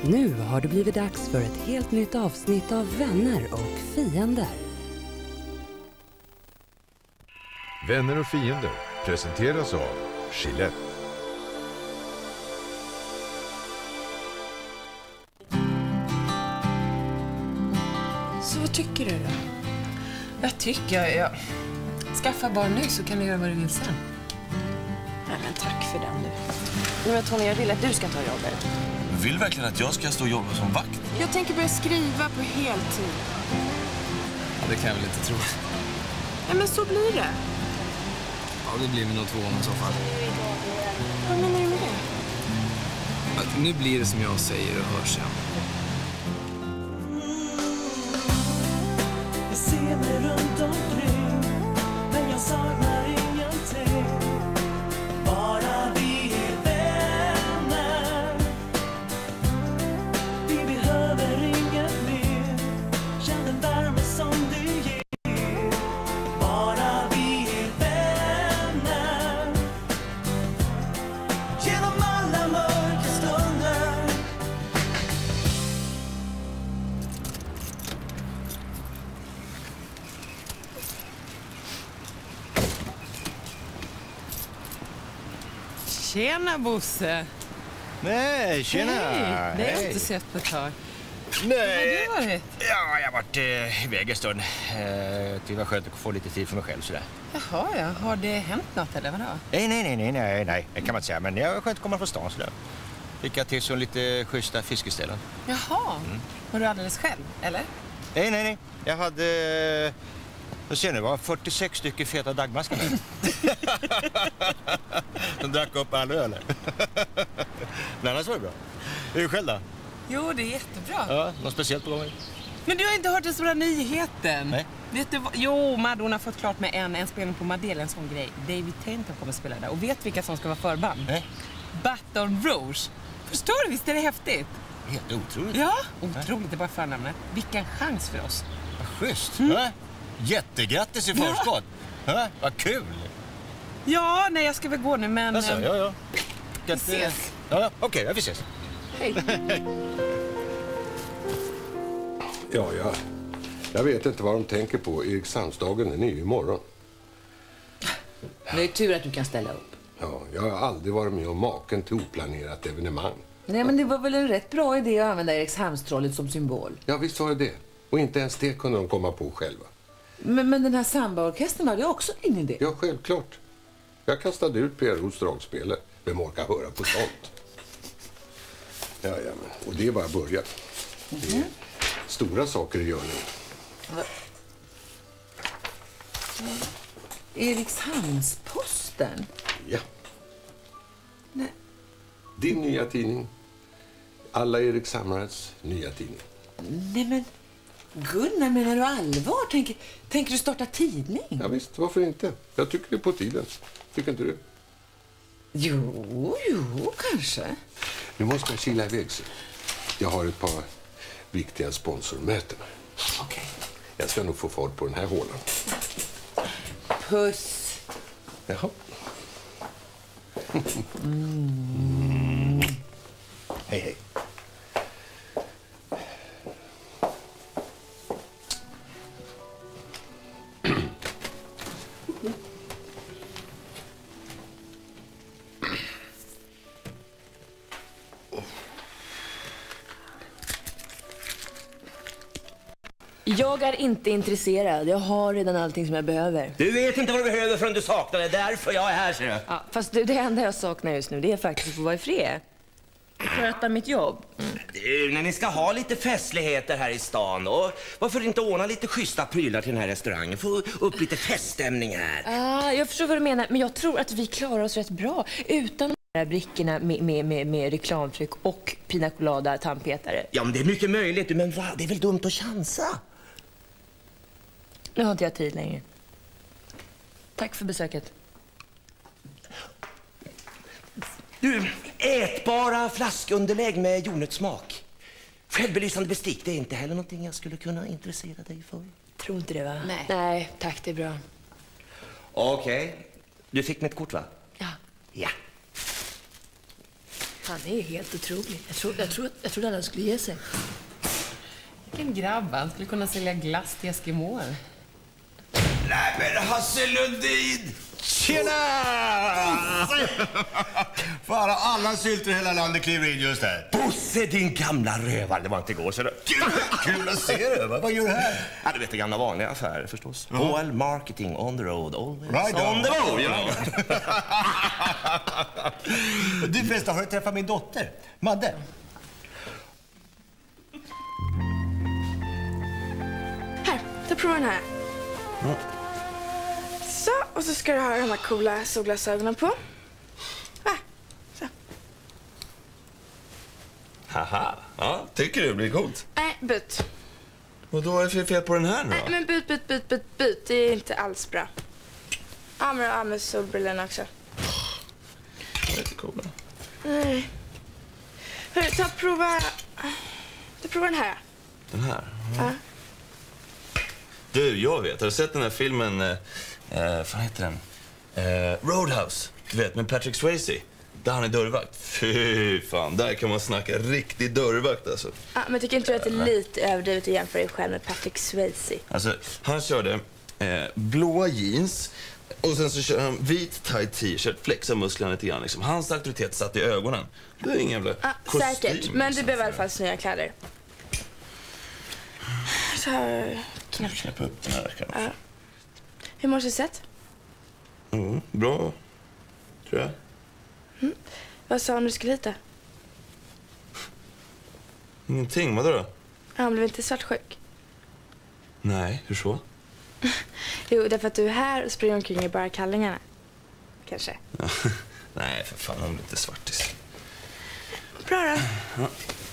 Nu har det blivit dags för ett helt nytt avsnitt av Vänner och fiender. Vänner och fiender presenteras av Gillette. Så vad tycker du då? Jag tycker jag skaffa barn nu så kan du göra vad du vill sen. Nej, men tack för den du. Men Tony, jag vill att du ska ta jobbet. Du vill verkligen att jag ska stå och jobba som vakt? Jag tänker börja skriva på heltid. Det kan jag väl inte tro. Ja, men så blir det. Ja, det blir nog 2 i så fall. Vad menar du med det? Att nu blir det som jag säger och hörs sen. Jag ser mig runt omkring, men jag saknar ingenting. Bara vi är vänner. Vi behöver inget mer. Känn den värme som du ger. Bara vi är vänner. Genom alla mörka stunder. Tjena Bosse! Nej, tjena! Hej! Det har jag inte sett på ett tag. Nej. Var har du varit? Ja, jag har varit iväg en stund. Det var skönt att få lite tid för mig själv sådär. Jaha, ja. Har det hänt något eller vadå? Nej, det kan man inte säga. Men jag var skönt att komma från stan sådär. Fick jag till så lite schyssta fiskeställen. Jaha, var du alldeles själv, eller? Nej. Jag hade... Jag ser nu, det var 46 stycken feta dagmaskar med. De drack upp all öl. Men annars var det bra. Är du själv då? Jo, det är jättebra. Ja, något speciellt på gången? Men du har inte hört den stora nyheten? Nej. Vet du vad? Jo, Madonna har fått klart med en spelning på Madeleine, en sån grej. David Tainton kommer att spela där. Och vet vilka som ska vara förband? Nej. Baton Rouge. Förstår du? Visst är det häftigt? Helt otroligt. Ja, otroligt. Det är bara förnamnet. Vilken chans för oss. Vad schysst. Ja. Jättegrattis i förskott. Ja, vad kul. Ja, nej, jag ska väl gå nu, men... Alltså, ja. Vi ses. Ja, okej, vi ses. Hej. Jag vet inte vad de tänker på. Erikshamnsdagen är ny imorgon. Det är tur att du kan ställa upp. Ja, jag har aldrig varit med om maken till oplanerat evenemang. Nej, men det var väl en rätt bra idé att använda Erikshamnstrollet som symbol. Ja, visst var det. Och inte ens det kunde de komma på själva. Men den här sambaorkestern var det också din idé? Ja, självklart. Jag kastade ut PROs dragspelare. Vem orkar höra på sånt? Ja, och det är bara början. Det är stora saker i görningen. Erikshamnsposten? Ja. Nej. Din nya tidning. Alla Erikshamrads nya tidning. Nej, men Gunnar, menar du allvar? Tänker du starta tidning? Ja visst, varför inte? Jag tycker det är på tiden. Tycker inte du? Jo, kanske. Nu måste jag kila iväg sig. Jag har ett par viktiga sponsormöten. Okej. Jag ska nog få fart på den här hålan. Puss. Jaha. Hej. Jag är inte intresserad. Jag har redan allting som jag behöver. Du vet inte vad du behöver förrän du saknar det. Därför jag är här, ser du. Ja, fast det enda jag saknar just nu, det är faktiskt att få vara i fred. Sköta mitt jobb. Du, när ni ska ha lite festligheter här i stan, och varför inte ordna lite schyssta prylar till den här restaurangen? Få upp lite feststämning här. Jag förstår vad du menar, men jag tror att vi klarar oss rätt bra utan de här brickorna med reklamtryck och pina colada tandpetare. Ja, men det är mycket möjligt, men va? Det är väl dumt att chansa? Nu har inte jag tid längre. Tack för besöket. Du, ätbara flaskunderlägg med jordnötssmak. Självbelysande bestick, det är inte heller någonting jag skulle kunna intressera dig för. Tror inte det, va? Nej, tack, det är bra. Okej. Du fick mitt kort, va? Ja. Ja. Han är helt otrolig. Jag trodde alla skulle ge sig. Vilken grabb, han skulle kunna sälja glass till eskimoer. Nej, men Hasse Lundin! Tjena! Fan, alla sylter i hela landet kliver in just här. Bosse, din gamla rövare. Det var inte igår, så det... Kul att se dig. Vad gör du här? Ja, du vet, det gamla vanliga affärer förstås. HL Marketing, on the road, always Right on the road. Ja. Du förresten, har du träffat min dotter, Madde? Här, ta prova den här. Så, och så ska du ha de här coola solglasögonen på. Så. Haha, ja, tycker du det blir coolt? Nej, byt. Och då är det fel på den här nu Nej, då? men byt. Det är inte alls bra. Ja, men solbrillorna också. Det är lite coola. Nej. Hörru, prova den här. Den här? Ja. Du, jag vet. Har du sett den här filmen, vad heter den? Roadhouse, du vet, med Patrick Swayze. Där han är dörrvakt. Fy fan, där kan man snacka riktig dörrvakt alltså. Ja, men tycker inte du att det är lite överdrivet att jämföra dig själv med Patrick Swayze? Alltså, han körde blåa jeans och sen så kör han vit tight t-shirt, flexar musklerna lite grann liksom. Hans auktoritet satt i ögonen. Det är ingen jävla kostym. Säkert, men du behöver i alla fall nya kläder. Så här... Knäppa upp den här kanske. Ja. Hur mår du sett? Bra, tror jag. Vad sa han när du skulle hit då? Ingenting, vadå då? Han blev inte svartsjuk? Nej, hur så? Jo, därför att du är här och springer omkring i bara kallingarna. Kanske. Nej, för fan, han blir inte svartis. Bra då. Ja.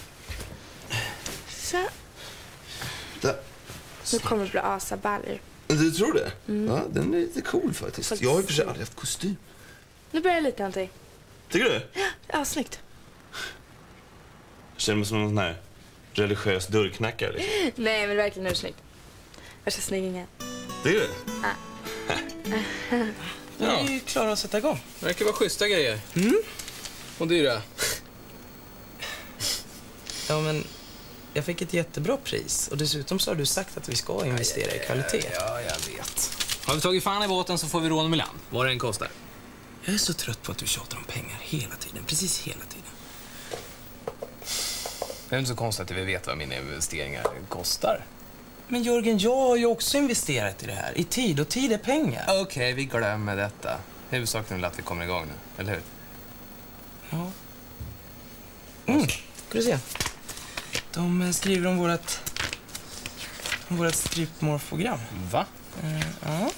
Så. Där. Nu kommer det bli asabaljer. Du tror det? Ja, den är lite cool faktiskt. Faktiskt. Jag har ju för sig aldrig haft kostym. Nu börjar lite någonting. Tycker du? Ja, snyggt. Jag känner mig som någon sån här religiös dörrknackare liksom. Nej, men verkligen är det snyggt. Värsta snyggingen. Tycker du? Ja. Vi är ju klara att sätta igång. Det verkar vara schyssta grejer. Och dyra. Ja, men jag fick ett jättebra pris. Och dessutom så har du sagt att vi ska investera i kvalitet. Ja, jag vet. Har vi tagit fan i båten så får vi råna med land. Vad det än kostar. Jag är så trött på att du tjatar om pengar hela tiden. Precis hela tiden. Det är inte så konstigt att vi vet vad mina investeringar kostar. Men Jörgen, jag har ju också investerat i det här. I tid, och tid är pengar. Okej, vi glömmer detta. Huvudsaken är att vi kommer igång nu, eller hur? Ja. Ska du se. De skriver om vårat stripmorph-program. Va? Ja.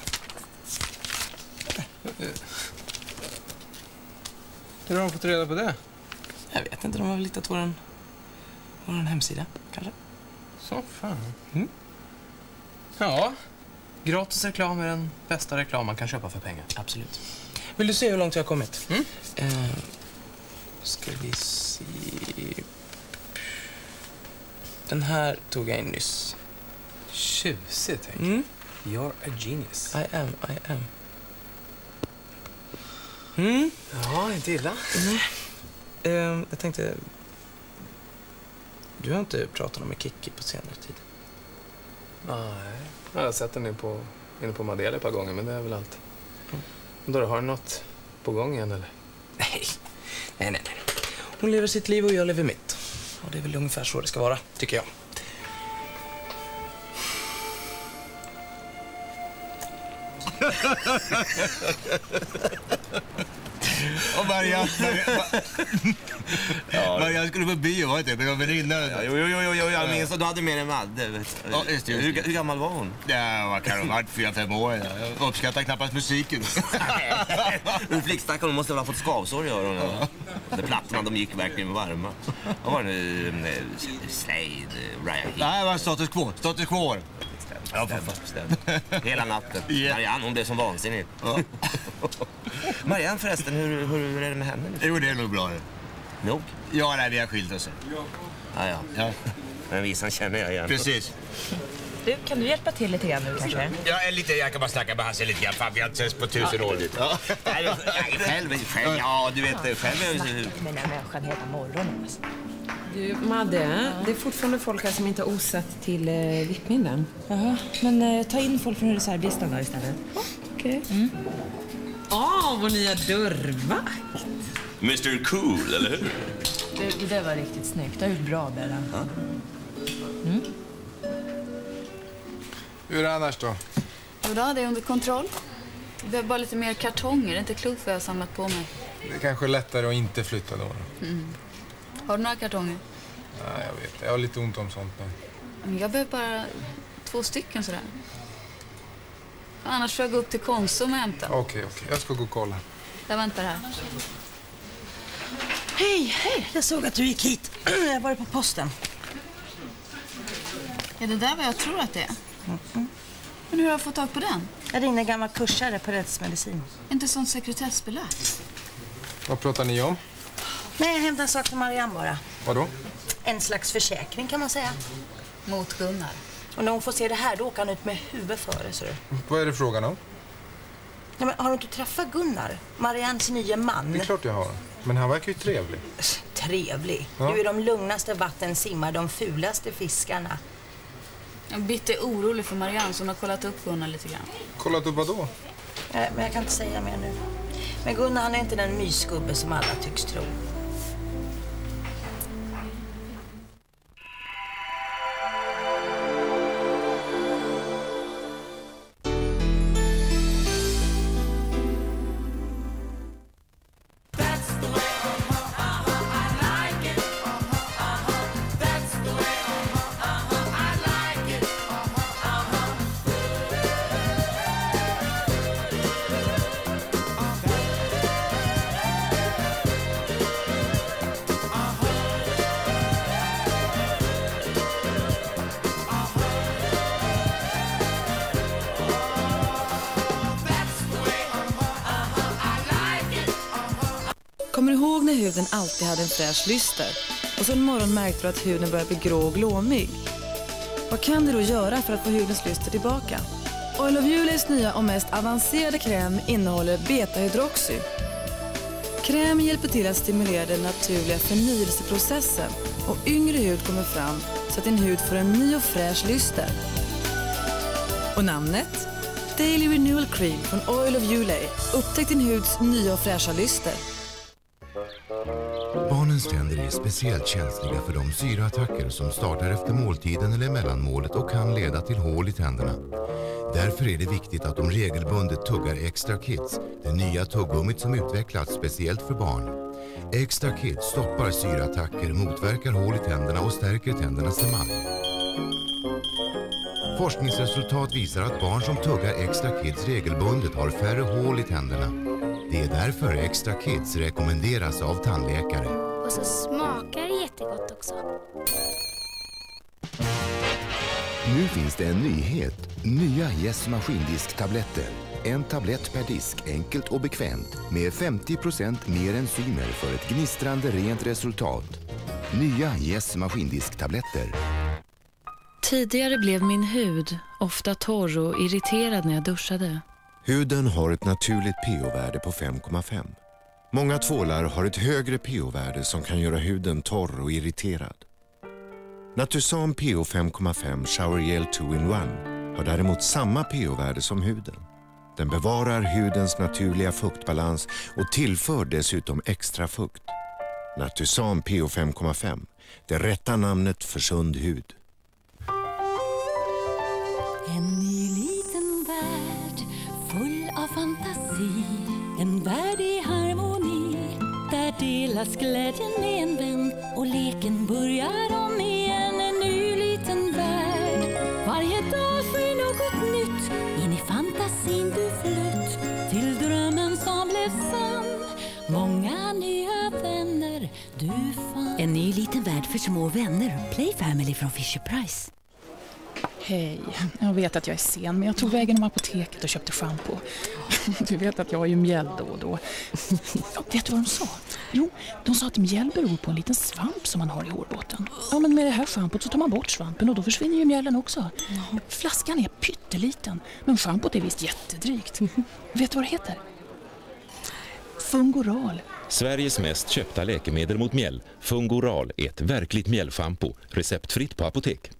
Hur har de fått reda på det? Jag vet inte, de har väl hittat våran hemsida, kanske. Så fan. Ja, gratis reklam är den bästa reklam man kan köpa för pengar. Absolut. Vill du se hur långt jag har kommit? Ska vi se... Den här tog jag in nyss. Tjusigt, tänk. You're a genius. I am. Ja, inte illa. Jag tänkte... Du har inte pratat med Kikki på senare tid. Nej, jag har sett den inne på Madele ett par gånger, men det är väl allt. Då har du något på gång igen, eller? Nej. Hon lever sitt liv och jag lever mitt. Och det är väl ungefär så det ska vara, tycker jag. Och Marianne skulle på bio, var det inte? Med väninna. Jo, jag minns att du hade med en Madde. Ja, just det. Hur gammal var hon? Ja, vad kan hon ha varit? 4-5 år. Jag uppskattar knappast musiken. Flickstackaren, hon måste väl ha fått skavsår, gör hon. Ja. De plattorna, de gick verkligen varma. Vad var det? Slade, Ryan Heath. Nej, det var Status Quo. Ja, stämmer. Hela natten. Yeah. Marianne, hon blev som vansinnig. Ja. Marianne förresten, hur är det med henne? Jo, det är nog bra. Nog? Ja, nej, vi har skilt oss. Ja. Men visan känner jag igen. Precis. Du, kan du hjälpa till lite grann nu kanske? Ja, lite, jag kan bara snacka med Hasse lite grann. Fan, vi har inte ses på 1000 år. Ja. Själv, ja du vet, själv är Snacka med den här människan hela morgonen. Alltså. Du, Madde, det är fortfarande folk här som inte har osett till vippminnen. Jaha, men ta in folk från reservlistan då istället. Okej. Vår nya dörrvakt. Mr Cool, eller hur? Det där var riktigt snyggt. Det har gjort bra, Bella. Ja. Hur är det annars då? Jo då, det är under kontroll. Det behöver bara lite mer kartonger. Det är inte klokt vad jag har samlat på mig. Det är kanske lättare att inte flytta då. Har du några kartonger? Nej, jag vet. Jag har lite ont om sånt nu. Men jag behöver bara 2 stycken sådär. Annars får jag gå upp till Konsum och hämta. Okej. Jag ska gå och kolla. Jag väntar här. Hej! Jag såg att du gick hit. Jag var på posten. Är det där vad jag tror att det är? Men hur har jag fått tag på den? Jag ringde en gammal kursare på rättsmedicin. Inte sånt sekretessbelagt. Vad pratar ni om? Nej, jag hämtar en sak till Marianne bara. Vadå? En slags försäkring kan man säga. Mot Gunnar. Och när hon får se det här, då åker han ut med huvudet före, så du. Vad är det frågan om? Ja, men har du inte träffat Gunnar? Mariannes nya man. Det är klart jag har. Men han verkar ju trevlig. Trevlig? Ja. Du är de lugnaste vatten simmar, de fulaste fiskarna. Bitte är orolig för Marianne, så hon har kollat upp Gunnar lite grann. Kollat upp vad då? Men jag kan inte säga mer nu. Men Gunnar, han är inte den mysgubbe som alla tycks tro. Kommer du ihåg när huden alltid hade en fräsch lyster? Och så en morgon märkte du att huden började bli grå och glåmig. Vad kan du då göra för att få hudens lyster tillbaka? Oil of Juleys nya och mest avancerade kräm innehåller beta-hydroxy. Krämen hjälper till att stimulera den naturliga förnyelseprocessen och yngre hud kommer fram så att din hud får en ny och fräsch lyster. Och namnet? Daily Renewal Cream från Oil of Juley. Upptäck din huds nya och fräscha lyster. Barnens tänder är speciellt känsliga för de syraattacker som startar efter måltiden eller mellanmålet och kan leda till hål i tänderna. Därför är det viktigt att de regelbundet tuggar Extra Kids, det nya tuggummit som utvecklats speciellt för barn. Extra Kids stoppar syraattacker, motverkar hål i tänderna och stärker tändernas emalj. Forskningsresultat visar att barn som tuggar Extra Kids regelbundet har färre hål i tänderna. Det är därför Extra Kids rekommenderas av tandläkare. Och så smakar det jättegott också. Nu finns det en nyhet. Nya Yes maskindisktabletter. En tablett per disk, enkelt och bekvämt. Med 50% mer enzymer för ett gnistrande rent resultat. Nya Yes maskindisktabletter. Tidigare blev min hud ofta torr och irriterad när jag duschade. Huden har ett naturligt pH-värde på 5,5. Många tvålar har ett högre pH-värde som kan göra huden torr och irriterad. Natusan pH 5,5 Shower Gel 2-in-1 har däremot samma pH-värde som huden. Den bevarar hudens naturliga fuktbalans och tillför dessutom extra fukt. Natusan pH 5,5, det rätta namnet för sund hud. En ny liten värld full av fantasi. En värld i harmoni. Där delas glädjen med en vän. Och leken börjar om igen. En ny liten värld. Varje dag sker något nytt. In i fantasin du flytt. Till drömmen som blev sann. Många nya vänner du fann. En ny liten värld för små vänner. Play Family från Fisher Price. Hej, jag vet att jag är sen, men jag tog vägen om apoteket och köpte shampoo. Du vet att jag har ju mjäll då och då. Ja, vet du vad de sa? Jo, de sa att mjäll beror på en liten svamp som man har i hårbotten. Ja, men med det här schampot så tar man bort svampen och då försvinner ju mjällen också. Flaskan är pytteliten, men schampot är visst jättedrygt. Vet du vad det heter? Fungoral. Sveriges mest köpta läkemedel mot mjäll, Fungoral, är ett verkligt mjällschampo. Receptfritt på apotek.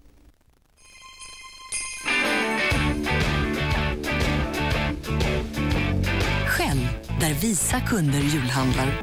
Shell, där visa kunder julhandlar.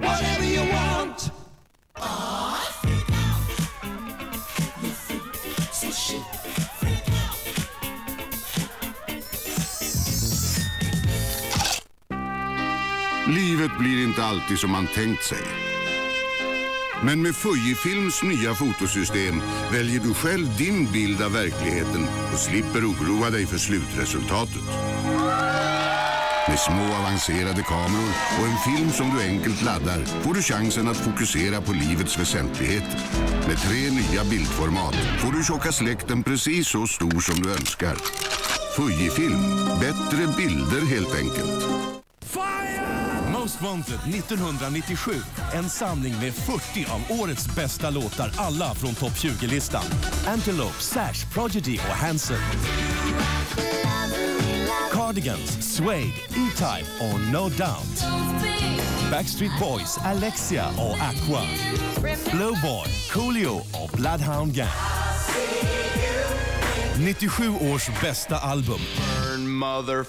Livet blir inte alltid som man tänkt sig. Men med Fujifilms nya fotosystem väljer du själv din bild av verkligheten och slipper oroa dig för slutresultatet. Med små avancerade kameror och en film som du enkelt laddar får du chansen att fokusera på livets väsentligheter. Med 3 nya bildformat får du tjocka släkten precis så stor som du önskar. Fujifilm, bättre bilder helt enkelt. Most Wanted 1997. En samling med 40 av årets bästa låtar, alla från topp 20-listan. Antelope, Sash, Prodigy och Hanson. Cardigans, Suede, E-Type och No Doubt. Backstreet Boys, Alexia och Aqua. Blowboy, Coolio och Bloodhound Gang. 97 års bästa album. Burn, mother...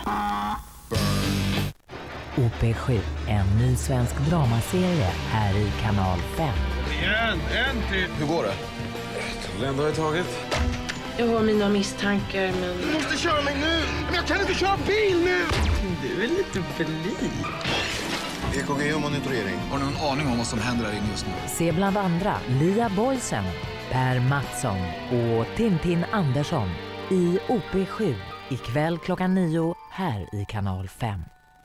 OP7, en ny svensk dramaserie här i kanal 5. En till. Hur går det? Länder har tagit. Jag har mina misstankar, men... Du måste köra mig nu! Men jag kan inte köra bil nu! Du är lite blyg. EKG och monitorering. Har du någon aning om vad som händer där inne just nu? Se bland andra Lia Boysen, Per Mattsson och Tintin Andersson i OP7 ikväll klockan 9 här i kanal 5.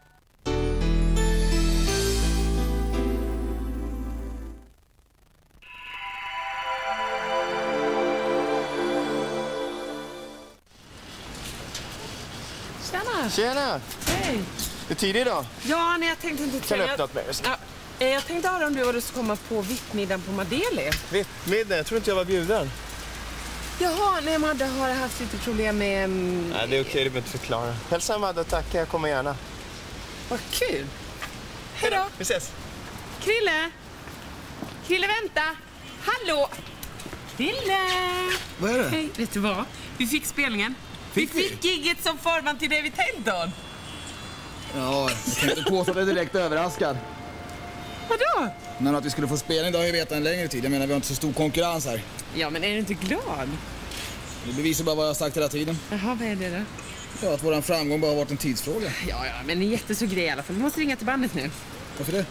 Tjena! Hej! Det är tidigt idag. Ja, nej, jag tänkte inte... Kan du öppna åt mig? Ja, jag tänkte höra om du var ska komma på vittmiddagen på Madeli. Vittmiddag? Jag tror inte jag var bjuden. Jaha, nej, Madde har haft lite problem med... Nej, det är okej, du behöver inte förklara. Hälsa Madde, tack. Jag kommer gärna. Vad kul! Hej då! Vi ses! Krille! Krille, vänta! Hallå! Krille! Vad är det? Hej, vet du vad? Vi fick spelningen. Vi fick gigget som förman till David Tellton. Ja, jag tänkte påstå att jag är direkt överraskad. Vadå? Men att vi skulle få spelning, det har jag vetat en längre tid. Jag menar, vi har inte så stor konkurrens här. Ja, men är du inte glad? Det bevisar bara vad jag har sagt hela tiden. Jaha, vad är det då? Ja, att våran framgång bara har varit en tidsfråga. Ja, men en jättestor grej i alla fall. Vi måste ringa till bandet nu. Varför det?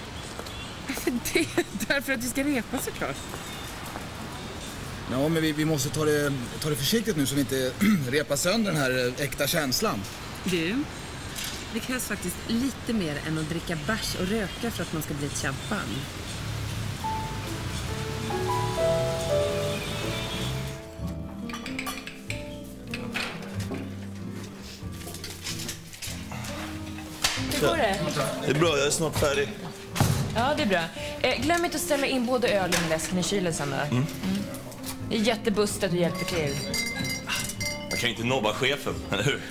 Därför att vi ska repa såklart. Ja, men vi måste ta det försiktigt nu så vi inte repar sönder den här äkta känslan. Du, det krävs faktiskt lite mer än att dricka bärs och röka för att man ska bli ett känt band. Hur går det? Det är bra, jag är snart färdig. Ja, det är bra. Glöm inte att ställa in både öl och läsken i kylen sen då. Det är jättebustet att du hjälper till. Man kan inte nobba chefen, eller hur?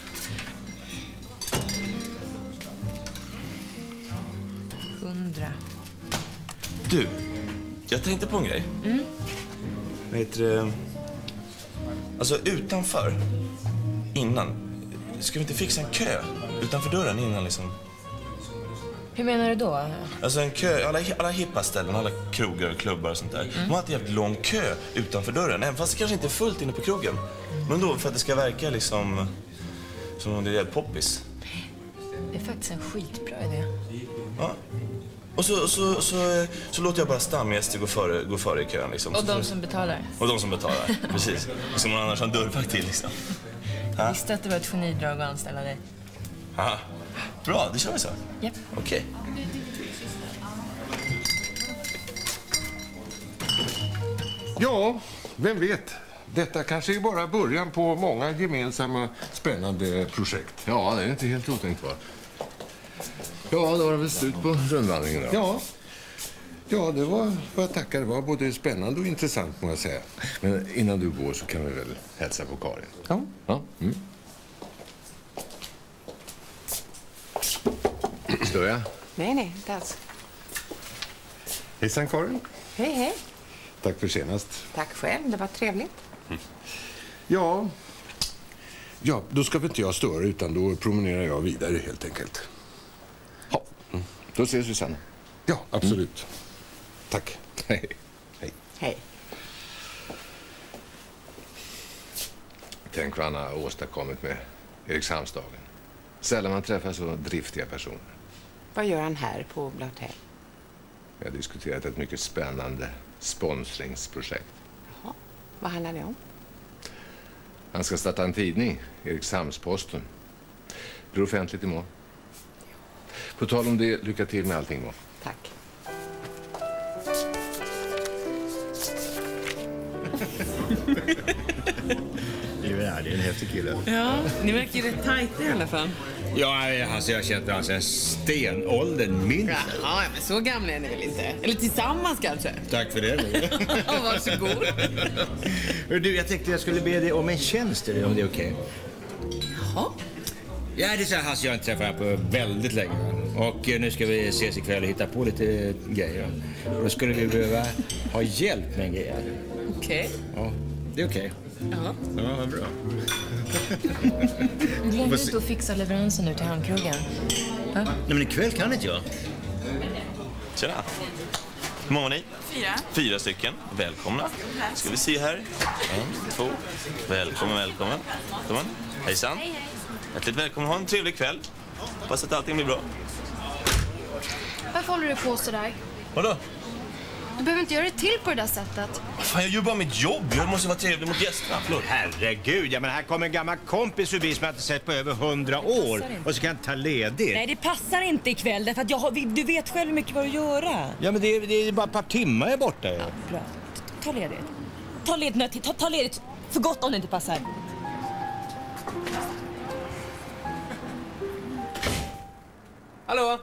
Du, jag tänkte på en grej. Vad heter det? Alltså utanför, innan, ska vi inte fixa en kö utanför dörren innan liksom? Hur menar du då? Alltså en kö, alla hippa ställen, alla krogar och klubbar och sånt där. De har alltid jävligt lång kö utanför dörren, även fast det kanske inte är fullt inne på krogen. Men då för att det ska verka liksom som om det är poppis. Det är faktiskt en skitbra idé. Ja. Och så låter jag bara stamgäster gå före i kön liksom. Och de som betalar. Och de som betalar, precis. Som någon annars har en dörrvakt till liksom. Jag visste att det var ett genidrag att anställa dig. Aha. Bra, det kör vi så. Japp. Okej. Ja, vem vet? Detta kanske är bara början på många gemensamma spännande projekt. Ja, det är inte helt otänkbart. Ja, då var det väl slut på rundvandringen då. Ja, det var vad jag tackar. Det var både spännande och intressant, må jag säga. Men innan du går så kan vi väl hälsa på Karin? Ja. Mm. Stör jag? Nej, inte alls. Hejsan, Karin. Hej. Tack för senast. Tack själv, det var trevligt. Ja, då ska väl inte jag störa utan då promenerar jag vidare helt enkelt. Ja, då ses vi sen. Ja, absolut. Tack. Hej. Hej. Tänk vad han har åstadkommit med Erikshamnsdagen. Sällan man träffar så driftiga personer. Vad gör han här på Blathell? Vi har diskuterat ett mycket spännande sponsringsprojekt. Jaha, vad handlar det om? Han ska starta en tidning, Erikshamnsposten. Blir offentligt imorgon. På tal om det, lycka till med allting då. Tack. Det är en häftig kille. Ja, ni verkar ju rätt tajta i alla fall. Ja, alltså jag har känt honom sedan stenåldern minst. Jaha, men så gamla är ni väl inte? Eller tillsammans kanske? Tack för det. Varsågod. Du, jag tänkte jag skulle be dig om en tjänst, om det är okej. Jaha. Ja, det är så här, Hasse, jag har inte träffat honom på väldigt länge. Och nu ska vi ses ikväll och hitta på lite grejer. Och då skulle vi behöva ha hjälp med en grej. Okej. Ja, det är okej. Ja. Ja, vad bra. Glöm inte att fixa leveransen nu till handkrogen. Nej, men ikväll kan inte jag. Tjena. Hur många är ni? 4. 4 stycken. Välkomna. Ska vi se här. 1, 2. Välkommen. Hejsan. Hjärtligt välkommen. Ha en trevlig kväll. Hoppas att allting blir bra. Varför håller du på så där? Vadå? Du behöver inte göra det till på det där sättet. Fan, jag gör bara mitt jobb. Jag måste vara trevlig mot gästerna. Förlåt. Herregud, ja, men här kommer en gammal kompis förbi som jag inte sett på över 100 år. Och så kan jag ta ledigt. Nej, det passar inte ikväll därför att du vet själv hur mycket vad att göra. Ja, men det är bara ett par timmar jag är borta. Ja. Bra. Ta ledigt. Ta ledigt för gott om det inte passar. Hallå?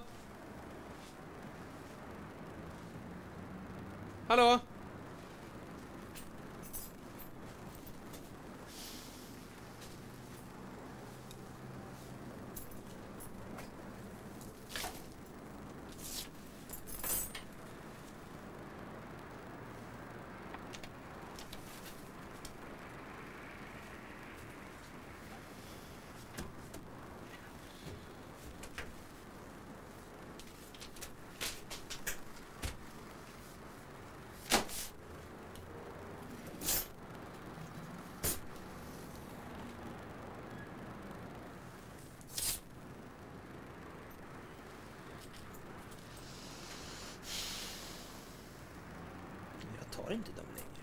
Hallå? Tar inte dem längre.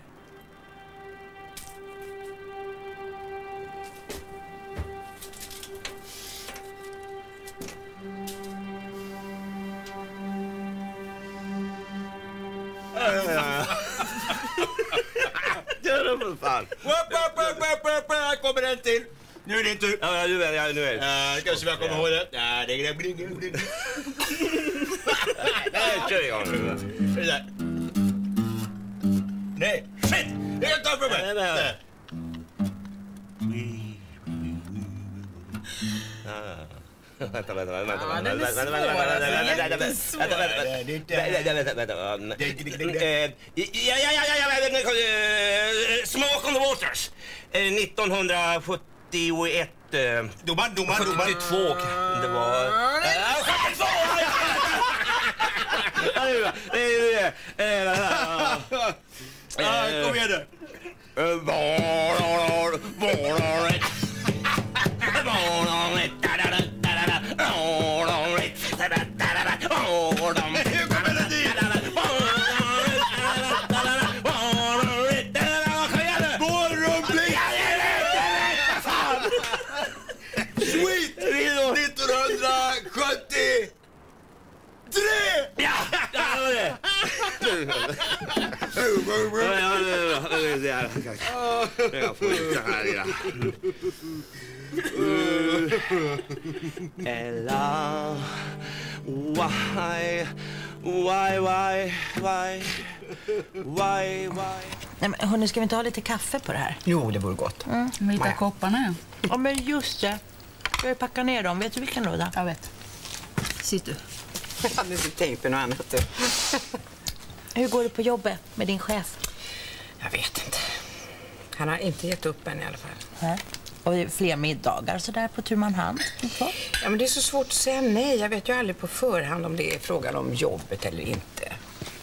Gör det för fan. Här kommer en till. Nu är det din tur. Ja, nu är det. Ska vi se vad jag kommer ihåg det. Ja, det är bling. Nej, kör igång nu. Nej, shit! Jag tar för mig! Nej. Vänta. Smoke on the Waters. 1971. Domaren. 72. Det var... 72! Kom igen nu. Sweet! 1973! Ja! Jag får lite här, ja. Ella, why? Nej, men hörni, ska vi inte ha lite kaffe på det här? Jo, det vore gott. Vi hittar kopparna. Ja, men just det. Jag packar ner dem. Vet du vilken låda? Jag vet. Sitt du. Jag hade inte tänkt på något annat. Hur går det på jobbet med din chef? Jag vet inte. Han har inte gett upp än i alla fall. Nej. Och fler middagar så där på tur man hand? Ja, men det är så svårt att säga nej. Jag vet ju aldrig på förhand om det är frågan om jobbet eller inte.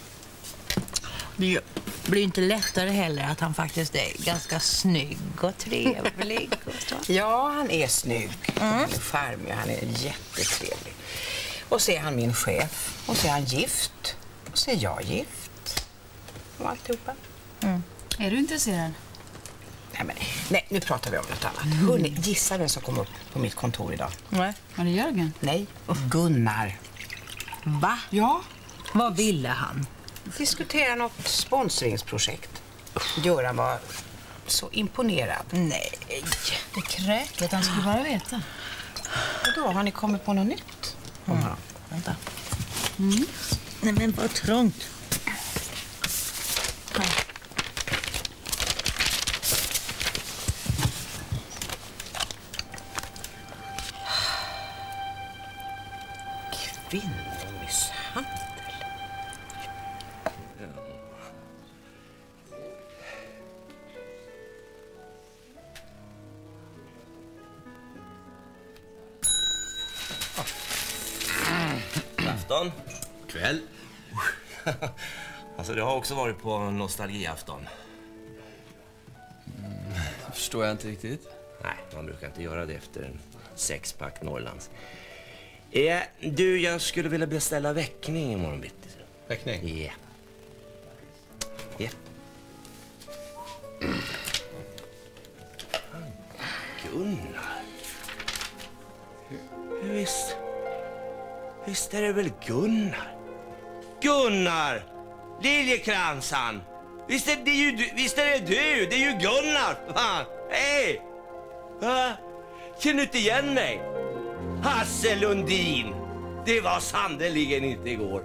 Det blir inte lättare heller att han faktiskt är ganska snygg och trevlig. Och så. Ja, han är snygg. Han är charmig, han är jättetrevlig. Och så är han min chef. Och så är han gift. Och så är jag gift. Och alltihopa. Är du intresserad? Nej, nu pratar vi om något annat. Hörrni, gissa vem som kom upp på mitt kontor idag? Nej. Var det Jörgen? Nej, Gunnar. Va? Ja. Vad ville han? Diskutera något sponsringsprojekt. Göran var så imponerad. Nej. Det är kräkligt, han skulle bara veta. Och då har ni kommit på något nytt? Vänta. Nej, men vad trångt. Kvinnomisshandel. Afton. Kväll. Alltså det har också varit på nostalgiafton. Förstår jag inte riktigt. Nej, man brukar inte göra det efter en sexpack Norrlands. Du, jag skulle vilja beställa väckning imorgon bitti. Väckning? Ja. Ja. Gunnar. Visst är det väl Gunnar? Gunnar! Liljekransan! Visst är det du? Det är ju Gunnar! Fan. Hej! Känner du inte igen mig? Hasse Lundin! Det var sannoliken inte igår.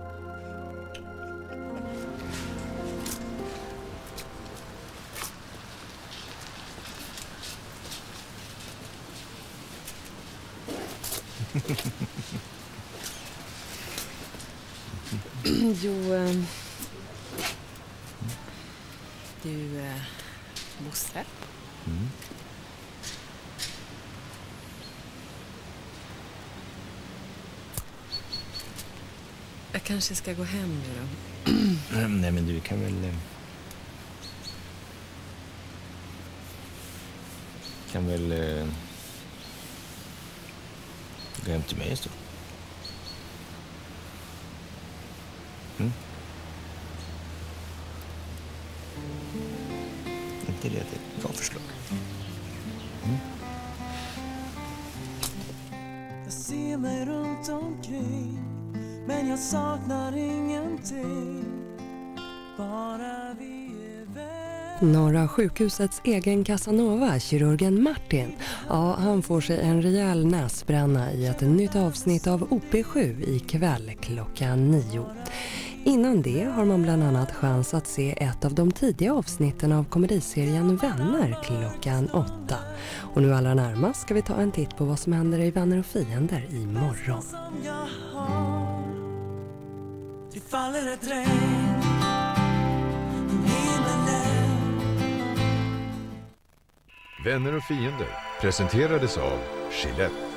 Bosse? Jag kanske ska gå hem nu då. Nej, men du kan väl... gå hem till mig då. Inte det ett bra förslag. Jag ser mig runt omkring, men jag saknar ingenting. Bara vi är väl. Norra sjukhusets egen Casanova, kirurgen Martin, ja, han får sig en rejäl näsbränna i ett nytt avsnitt av OP7 ikväll klockan 9. Innan det har man bland annat chans att se ett av de tidiga avsnitten av komediserien Vänner klockan 8. Och nu allra närmast ska vi ta en titt på vad som händer i Vänner och fiender imorgon. Det faller ett regn från himmelen. Vänner och fiender presenterades av Gillette.